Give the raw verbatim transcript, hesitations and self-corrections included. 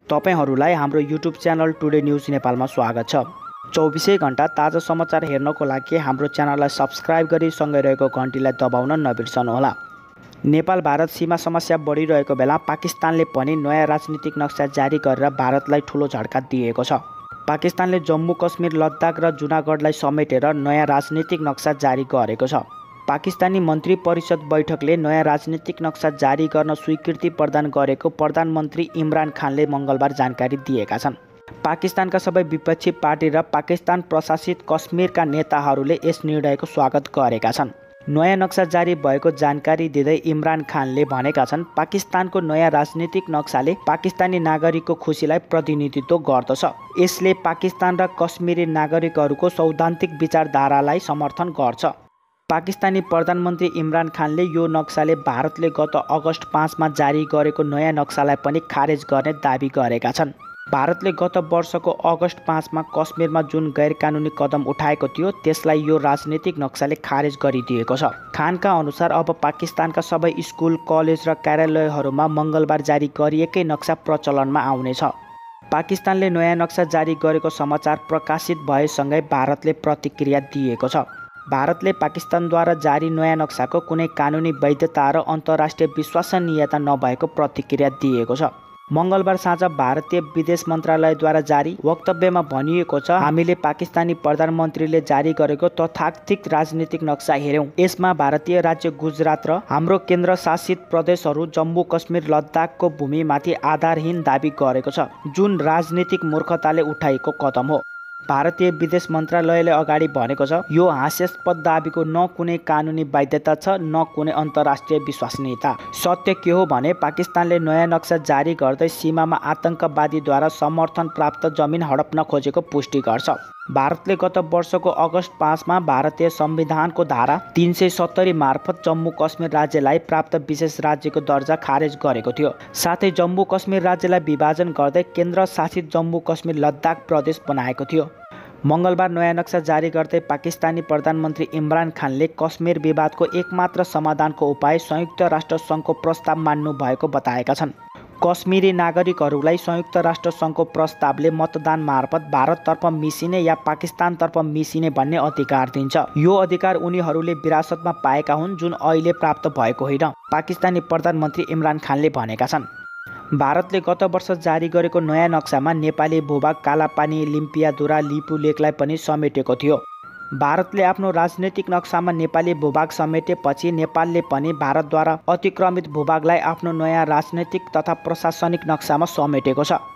तपाईहरुलाई हाम्रो YouTube channel today news नेपालमा स्वागत छ। चौबीसै घण्टा ताजा समाचार हेर्नको लागि हाम्रो च्यानललाई सब्स्क्राइब गरी सँगै रहेको घण्टीलाई दबाउन नबिर्सनुहोला। नेपाल भारत सीमा समस्या बढिरहेको बेला पाकिस्तानले पनि नयाँ राजनीतिक नक्सा जारी गरेर भारतलाई ठूलो झड्का दिएको छ। पाकिस्तानले जम्मू कश्मीर, लद्दाख र जुनागढलाई समेटेर नयाँ राजनीतिक नक्सा जारी गरेको छ। पाकिस्तानी मन्त्री परिषद बैठकले नयाँ राजनीतिक नक्सा जारी गर्न स्वीकृति प्रदान गरेको प्रधानमन्त्री इमरान खानले मंगलबार जानकारी दिएका छन्। पाकिस्तानका सबै विपक्षी पार्टी र पाकिस्तान प्रशासित कश्मीरका नेताहरूले यस निर्णयको स्वागत गरेका छन्। नयाँ नक्सा जारी भएको जानकारी दिँदै इमरान खानले भनेका छन्, पाकिस्तानको नयाँ राजनीतिक नक्साले पाकिस्तानी नागरिकको खुसीलाई प्रतिनिधित्व गर्दछ। यसले पाकिस्तान र कश्मीरी नागरिकहरूको सैद्धान्तिक विचारधारालाई समर्थन गर्छ। पाकिस्तानी प्रधानमन्त्री इमरान खानले यो नक्साले भारतले गत अगस्त पाँचमा जारी गरेको नयाँ नक्सालाई पनि खारेज गर्ने दाबी गरेका छन्। भारतले गत वर्षको अगस्त पाँचमा कश्मीरमा जुन गैरकानुनी कदम उठाएको थियो त्यसलाई यो राजनीतिक नक्साले खारेज गरिदिएको छ। खानका अनुसार अब पाकिस्तानका सबै स्कुल, कलेज र कार्यालयहरूमा मंगलबार जारी गरिएकै नक्सा प्रचलनमा आउनेछ। पाकिस्तानले नयाँ नक्सा जारी गरेको समाचार प्रकाशित भएसँगै भारतले प्रतिक्रिया दिएको छ। भारतले पाकिस्तानद्वारा जारी नयाँ नक्साको कुनै कानुनी वैधता र अन्तर्राष्ट्रिय विश्वसनीयता नभएको प्रतिक्रिया दिएको छ। मंगलबार साँझ भारतीय विदेश मन्त्रालयद्वारा जारी वक्तव्यमा भनिएको छ, हामीले पाकिस्तानी प्रधानमन्त्रीले जारी गरेको तथाकथित राजनीतिक नक्सा हेर्यौं। यसमा भारतीय राज्य गुजरात र हाम्रो केन्द्रशासित प्रदेशहरू जम्मू कश्मीर, लद्दाखको भूमिमाथि आधारहीन दाबी गरेको छ, जुन राजनीतिक मूर्खताले उठाएको कदम हो। भारतीय विदेश मन्त्रालयले अगाडि भनेको छ, यो हास्यास्पद दाबीको न कुनै कानुनी वैधता छ न कुनै अन्तर्राष्ट्रिय विश्वसनीयता। सत्य के हो भने पाकिस्तानले नयाँ नक्सा जारी गर्दै सीमामा आतंकवादीद्वारा समर्थन प्राप्त जमिन हडप्न खोजेको पुष्टि गर्छ। भारतले गत वर्षको अगस्त पाँचमा भारतीय संविधानको धारा तीन सय सत्तरी मार्फत जम्मू कश्मीर राज्यलाई प्राप्त विशेष राज्यको दर्जा खारेज गरेको थियो। साथै जम्मू कश्मीर राज्यलाई विभाजन गर्दै केन्द्र शासित जम्मू कश्मीर लद्दाख प्रदेश बनाएको थियो। मंगलबार नयाँ नक्सा जारी गर्दै पाकिस्तानी प्रधानमन्त्री इमरान खानले कश्मीर विवादको एकमात्र समाधानको उपाय संयुक्त राष्ट्र सङ्घको प्रस्ताव मान्नु भएको बताएका छन्। कश्मीरी नागरिकहरूलाई संयुक्त राष्ट्र सङ्घको प्रस्तावले मतदान मार्फत भारततर्फ मिसिने या पाकिस्तानतर्फ मिसिने भन्ने अधिकार दिन्छ। यो अधिकार उनीहरूले विरासतमा पाएका हुन्, जुन अहिले प्राप्त भएको होइन, पाकिस्तानी प्रधानमन्त्री इमरान खानले भनेका छन्। भारतले गत वर्ष जारी गरेको नयाँ नक्सामा नेपाली भूभाग कालापानी, लिम्पियाधुरा, लिपु लेकलाई पनि समेटेको थियो। भारतले आफ्नो राजनीतिक नक्सामा नेपाली भूभाग समेटेपछि नेपालले पनि भारतद्वारा अतिक्रमित भूभागलाई आफ्नो नयाँ राजनीतिक तथा प्रशासनिक नक्सामा समेटेको छ।